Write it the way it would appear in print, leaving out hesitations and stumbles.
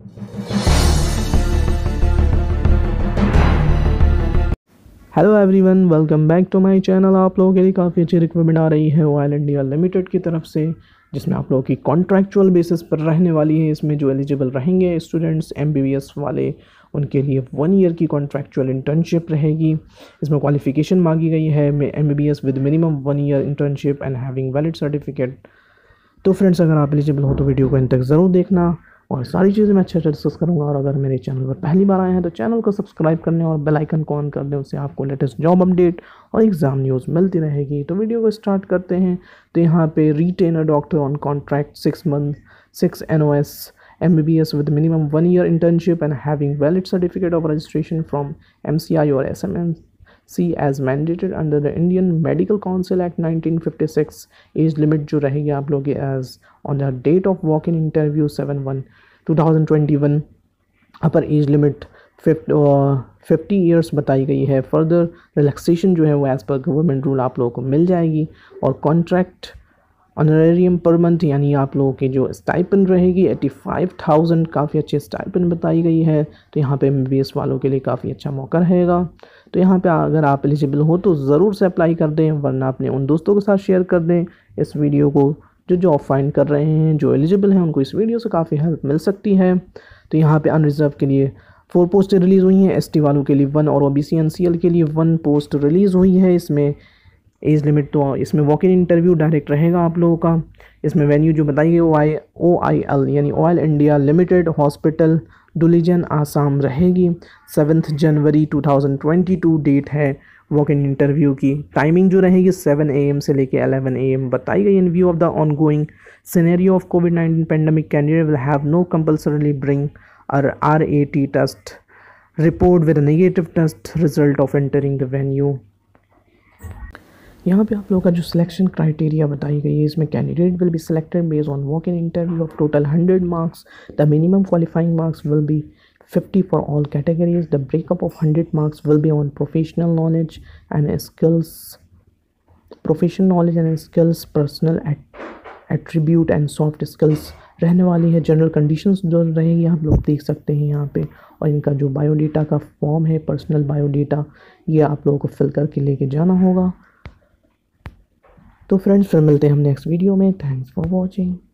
Hello everyone, welcome back to my channel. आप लोगों के लिए काफ़ी अच्छी रिक्वायरमेंट आ रही है ऑयल इंडिया लिमिटेड की तरफ से, जिसमें आप लोगों की कॉन्ट्रैक्चुअल बेसिस पर रहने वाली है। इसमें जो एलिजिबल रहेंगे स्टूडेंट्स एमबीबीएस वाले, उनके लिए 1 ईयर की कॉन्ट्रैक्चुअल इंटर्नशिप रहेगी। इसमें क्वालिफिकेशन मांगी गई है MBBS with minimum 1 year internship and having valid certificate. तो फ्रेंड्स, अगर आप एलिजिबल हो तो वीडियो को अंत तक ज़रूर देखना और सारी चीज़ें मैं अच्छे से डिस्कस करूंगा। और अगर मेरे चैनल पर पहली बार आए हैं तो चैनल को सब्सक्राइब करने और बेल आइकन को ऑन कर दें, उससे आपको लेटेस्ट जॉब अपडेट और एग्ज़ाम न्यूज़ मिलती रहेगी। तो वीडियो को स्टार्ट करते हैं। तो यहाँ पे retainer doctor on contract 6 month 6 NOS MBBS with minimum 1 year internship and having valid certificate of registration from MCI or SMC as mandated under the Indian Medical Council Act 1956। Age limit जो रहेगी आप लोग की age on the date of walk in interview 7/1/2021। Upper age limit 50 years बताई गई है। Further relaxation जो है वो एज़ पर गवर्नमेंट रूल आप लोगों को मिल जाएगी। और कॉन्ट्रैक्ट ऑनरेरियम पर मंथ यानी आप लोगों की जो स्टाइपेंड रहेगी 85,000, काफ़ी अच्छी स्टाइपेंड बताई गई है। तो यहाँ पे MBBS वालों के लिए काफ़ी अच्छा मौका रहेगा। तो यहाँ पे अगर आप एलिजिबल हो तो ज़रूर से अप्लाई कर दें, वरना अपने उन दोस्तों के साथ शेयर कर दें इस वीडियो को जो जॉब फाइंड कर रहे हैं, जो एलिजिबल हैं। उनको इस वीडियो से काफ़ी हेल्प मिल सकती है। तो यहाँ पे अनरिजर्व के लिए 4 पोस्ट रिलीज़ हुई हैं, ST वालों के लिए 1 और OBC NCL के लिए 1 पोस्ट रिलीज़ हुई है। इसमें एज लिमिट तो इसमें वॉक इन इंटरव्यू डायरेक्ट रहेगा आप लोगों का। इसमें वेन्यू जो बताई गई OIL यानी Oil India Limited hospital Duliajan Assam रहेगी। 7 जनवरी 2022 डेट है वॉक इन इंटरव्यू की। टाइमिंग जो रहेगी 7 AM से लेके 11 AM बताई गई। In view of the ongoing scenario of COVID-19 pandemic, candidate will have no compulsorily bring RAT test report with negative test result of entering the venue. यहाँ पे आप लोगों का जो सिलेक्शन क्राइटेरिया बताई गई है, इसमें candidate will be selected based on walk in interview of total 100 marks. The minimum qualifying marks will be 50 for all categories. The breakup of 100 marks will be on professional knowledge and skills, personal attribute and soft skills रहने वाली है। General conditions जो रहेगी आप लोग देख सकते हैं यहाँ पे। और इनका जो बायोडेटा का फॉर्म है, पर्सनल बायोडेटा, ये आप लोगों को फिल करके लेके जाना होगा। तो फ्रेंड्स, फिर मिलते हैं हम नेक्स्ट वीडियो में। Thanks for watching.